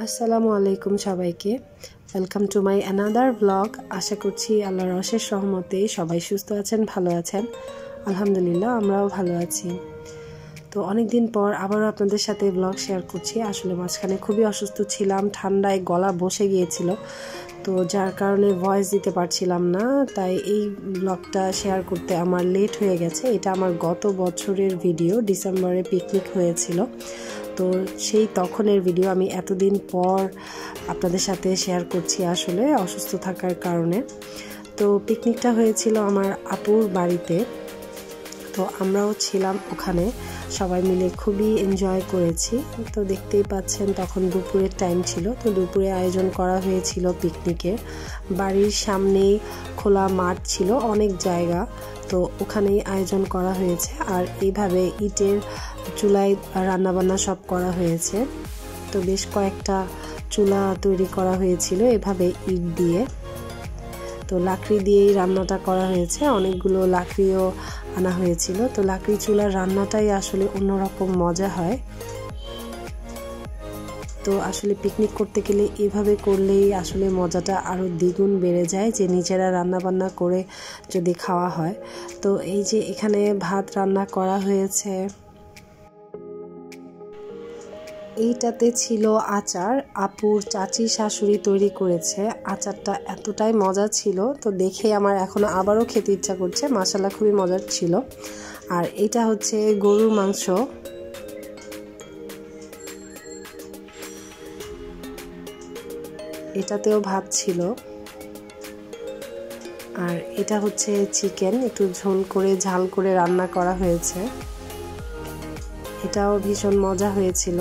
আসসালামু আলাইকুম সবাইকে। Welcome to my another blog. আশা করছি আল্লাহর অশেষ রহমতে সবাই সুস্থ আছেন, ভালো আছেন। আলহামদুলিল্লাহ, আমরাও ভালো আছি। তো অনেক দিন পর আবারও আপনাদের সাথে ব্লগ শেয়ার করছি। আসলে মাঝখানে খুবই অসুস্থ ছিলাম, ঠান্ডায় গলা বসে গিয়েছিল, তো যার কারণে ভয়েস দিতে পারছিলাম না। তাই এই ব্লগটা শেয়ার করতে আমার লেট হয়ে গেছে। এটা আমার গত বছরের ভিডিও, ডিসেম্বরে পিকনিক হয়েছিল, তো সেই তখনের ভিডিও আমি এতদিন পর আপনাদের সাথে শেয়ার করছি আসলে অসুস্থ থাকার কারণে। তো পিকনিকটা হয়েছিল আমার আপুর বাড়িতে, তো আমরাও ছিলাম ওখানে, সবাই মিলে খুবই এনজয় করেছি। তো দেখতেই পাচ্ছেন তখন দুপুরের টাইম ছিল, তো দুপুরে আয়োজন করা হয়েছিল পিকনিকের। বাড়ির সামনেই খোলা মাঠ ছিল, অনেক জায়গা, তো ওখানেই আয়োজন করা হয়েছে। আর এইভাবে ইটের চুলায় রান্নাবান্না সব করা হয়েছে। তো বেশ কয়েকটা চুলা তৈরি করা হয়েছিল এভাবে ইট দিয়ে, তো লাকড়ি দিয়েই রান্নাটা করা হয়েছে। অনেকগুলো লাকড়িও আনা হয়েছিল। তো লাকড়ি চুলার রান্নাটাই আসলে অন্যরকম মজা হয়। তো আসলে পিকনিক করতে গেলে এভাবে করলেই আসলে মজাটা আরও দ্বিগুণ বেড়ে যায়, যে নিজেরা রান্না বান্না করে যদি খাওয়া হয়। তো এই যে এখানে ভাত রান্না করা হয়েছে, এইটাতে ছিল আচার, আপুর চাচি শাশুড়ি তৈরি করেছে। আচারটা এতটাই মজা ছিল, তো দেখে আমার এখনো আবারও খেতে ইচ্ছা করছে। মাশাআল্লাহ, খুবই মজার ছিল। আর এটা হচ্ছে গরুর মাংস, এটাতেও ভাত ছিল। আর এটা হচ্ছে চিকেন, একটু ঝোল করে ঝাল করে রান্না করা হয়েছে, এটাও ভীষণ মজা হয়েছিল।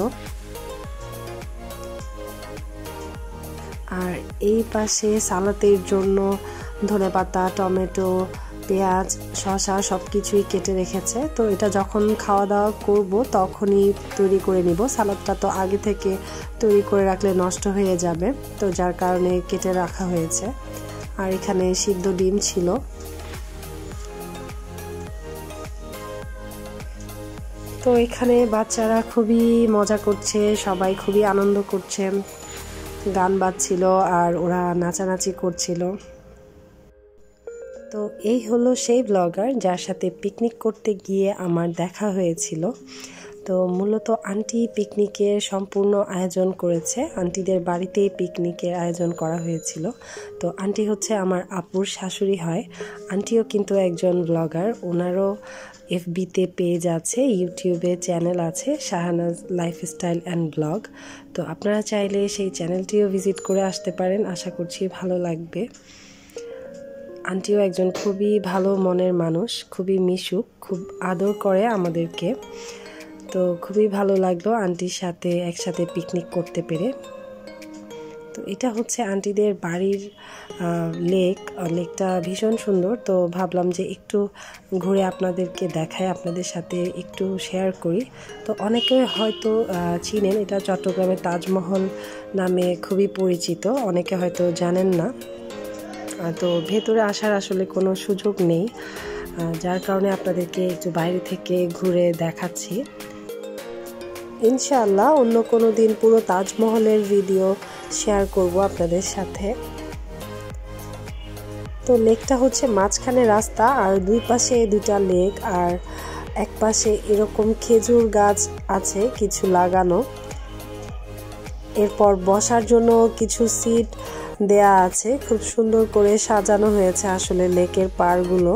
আর এই পাশে সালাতের জন্য ধনেপাতা, টমেটো, পেঁয়াজ, শসা সব কিছুই কেটে রেখেছে। তো এটা যখন খাওয়া দাওয়া করব তখনই তৈরি করে নিব। সালাদটা তো আগে থেকে তৈরি করে রাখলে নষ্ট হয়ে যাবে, তো যার কারণে কেটে রাখা হয়েছে। আর এখানে সিদ্ধ ডিম ছিল। তো এখানে বাচ্চারা খুবই মজা করছে, সবাই খুবই আনন্দ করছে, গান বাজছিল আর ওরা নাচানাচি করছিল। তো এই হলো সেই ব্লগার যার সাথে পিকনিক করতে গিয়ে আমার দেখা হয়েছিল। তো মূলত আন্টি পিকনিকের সম্পূর্ণ আয়োজন করেছে, আন্টিদের বাড়িতেই পিকনিকের আয়োজন করা হয়েছিল। তো আন্টি হচ্ছে আমার আপুর শাশুড়ি হয়। আন্টিও কিন্তু একজন ব্লগার, ওনারও এফবিতে পেজ আছে, ইউটিউবে চ্যানেল আছে, শাহানাজ লাইফস্টাইল অ্যান্ড ব্লগ। তো আপনারা চাইলে সেই চ্যানেলটিও ভিজিট করে আসতে পারেন, আশা করছি ভালো লাগবে। আন্টিও একজন খুবই ভালো মনের মানুষ, খুবই মিশুক, খুব আদর করে আমাদেরকে। তো খুবই ভালো লাগলো আন্টির সাথে একসাথে পিকনিক করতে পেরে। তো এটা হচ্ছে আন্টিদের বাড়ির লেকটা ভীষণ সুন্দর। তো ভাবলাম যে একটু ঘুরে আপনাদেরকে দেখাই, আপনাদের সাথে একটু শেয়ার করি। তো অনেকে হয়তো চিনেন, এটা চট্টগ্রামের তাজমহল নামে খুবই পরিচিত, অনেকে হয়তো জানেন না। তো ভেতরে আসার আসলে কোনো সুযোগ নেই, যার কারণে আপনাদেরকে একটু বাইরে থেকে ঘুরে দেখাচ্ছি। ইনশাআল্লাহ অন্য কোনো দিন পুরো তাজমহলের ভিডিও শেয়ার করব আপনাদের সাথে। তো লেকটা হচ্ছে মাঝখানে রাস্তা, আর দুই পাশে দুইটা লেক, আর এক পাশে এরকম খেজুর গাছ আছে কিছু লাগানো। এরপর বসার জন্য কিছু সিট দেয়া আছে, খুব সুন্দর করে সাজানো হয়েছে আসলে লেকের পাড়গুলো।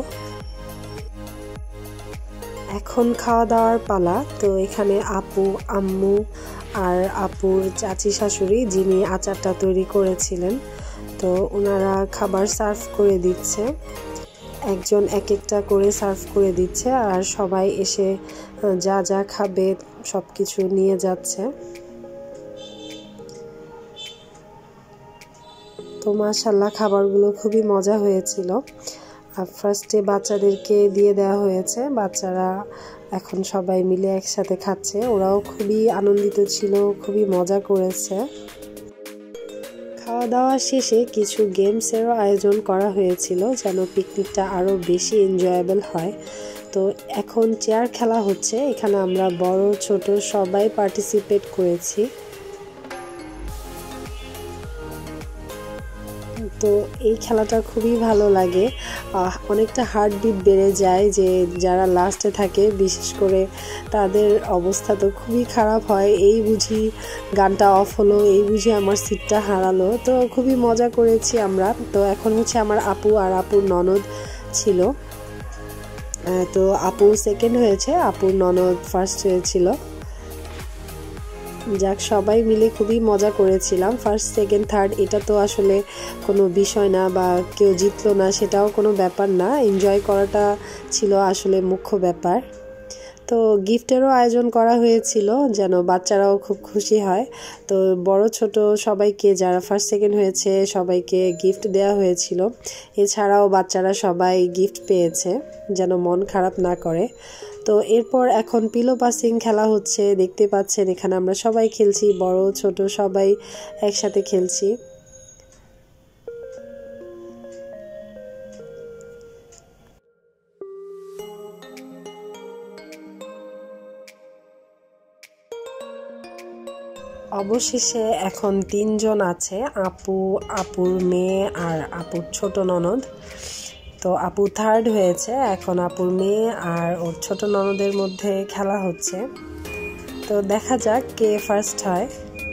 এখন খাওয়া দাওয়ার পালা। তো এখানে আপু, আম্মু আর আপুর চাচি শাশুড়ি, যিনি আচারটা তৈরি করেছিলেন, তো ওনারা খাবার সার্ভ করে দিচ্ছে। একজন এক একটা করে সার্ভ করে দিচ্ছে, আর সবাই এসে যা যা খাবে সব কিছু নিয়ে যাচ্ছে। তো মাশাআল্লাহ খাবারগুলো খুবই মজা হয়েছিল। আর ফার্স্টে বাচ্চাদেরকে দিয়ে দেওয়া হয়েছে, বাচ্চারা এখন সবাই মিলে একসাথে খাচ্ছে, ওরাও খুবই আনন্দিত ছিল, খুবই মজা করেছে। খাওয়া দাওয়া শেষে কিছু গেমসেরও আয়োজন করা হয়েছিল, যেন পিকনিকটা আরও বেশি এনজয়েবল হয়। তো এখন চেয়ার খেলা হচ্ছে, এখানে আমরা বড় ছোট সবাই পার্টিসিপেট করেছি। তো এই খেলাটা খুবই ভালো লাগে, অনেকটা হার্টবিট বেড়ে যায়, যে যারা লাস্টে থাকে বিশেষ করে তাদের অবস্থা তো খুবই খারাপ হয়। এই বুঝি গানটা অফ হলো, এই বুঝি আমার সিটটা হারালো। তো খুবই মজা করেছি আমরা। তো এখন হচ্ছে আমার আপু আর আপুর ননদ ছিল, তো আপু সেকেন্ড হয়েছে, আপুর ননদ ফার্স্ট হয়েছিল। যাক, সবাই মিলে খুবই মজা করেছিলাম। ফার্স্ট সেকেন্ড থার্ড এটা তো আসলে কোনো বিষয় না, বা কেউ জিতলো না সেটাও কোনো ব্যাপার না, এনজয় করাটা ছিল আসলে মুখ্য ব্যাপার। তো গিফটেরও আয়োজন করা হয়েছিল যেন বাচ্চারাও খুব খুশি হয়। তো বড় ছোট সবাইকে, যারা ফার্স্ট সেকেন্ড হয়েছে সবাইকে গিফট দেওয়া হয়েছিল। এছাড়াও বাচ্চারা সবাই গিফট পেয়েছে যেন মন খারাপ না করে। তো এরপর এখন পিলো পাসিং খেলা হচ্ছে, দেখতে পাচ্ছেন এখানে আমরা সবাই খেলছি, বড় ছোট সবাই একসাথে খেলছি। অবশেষে এখন 3 জন আছে, আপু, আপুর মেয়ে আর আপুর ছোট ননদ। তো আপু থার্ড হয়েছে, এখন আপুর মেয়ে আর ওর ছোট ননদের মধ্যে খেলা হচ্ছে। তো দেখা যাক কে ফার্স্ট হয়।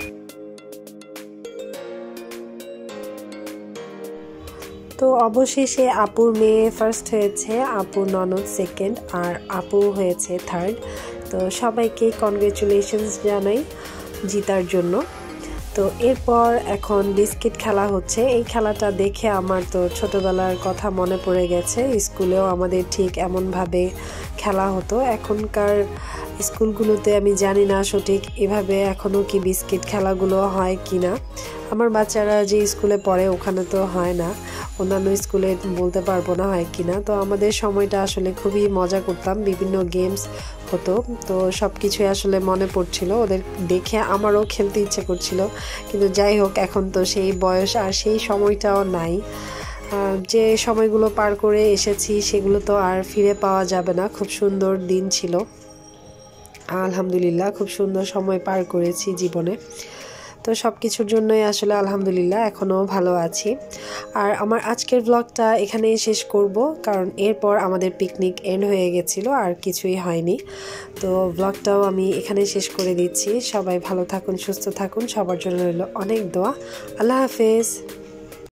তো অবশেষে আপুর মেয়ে ফার্স্ট হয়েছে, আপুর ননদ সেকেন্ড আর আপু হয়েছে থার্ড। তো সবাইকে কনগ্রেচুলেশনস জানাই জিতার জন্য। তো এরপর এখন বিস্কিট খেলা হচ্ছে। এই খেলাটা দেখে আমার তো ছোটবেলার কথা মনে পড়ে গেছে, স্কুলেও আমাদের ঠিক এমনভাবে খেলা হতো। এখনকার স্কুলগুলোতে আমি জানি না সঠিক এভাবে এখনও কি বিস্কিট খেলাগুলো হয় কি না। আমার বাচ্চারা যে স্কুলে পড়ে ওখানে তো হয় না, অন্যান্য স্কুলে বলতে পারবো না হয় কি না। তো আমাদের সময়টা আসলে খুবই মজা করতাম, বিভিন্ন গেমস হতো। তো সব কিছুই আসলে মনে পড়ছিল, ওদের দেখে আমারও খেলতে ইচ্ছে করছিল। কিন্তু যাই হোক, এখন তো সেই বয়স আর সেই সময়টাও নাই। যে সময়গুলো পার করে এসেছি সেগুলো তো আর ফিরে পাওয়া যাবে না। খুব সুন্দর দিন ছিল, আলহামদুলিল্লাহ খুব সুন্দর সময় পার করেছি জীবনে। তো সব কিছুর জন্যই আসলে আলহামদুলিল্লাহ এখনও ভালো আছি। আর আমার আজকের ব্লগটা এখানেই শেষ করব, কারণ এরপর আমাদের পিকনিক এন্ড হয়ে গেছিলো, আর কিছুই হয়নি। তো ব্লগটাও আমি এখানে শেষ করে দিচ্ছি। সবাই ভালো থাকুন, সুস্থ থাকুন, সবার জন্য রইল অনেক দোয়া। আল্লাহ হাফেজ।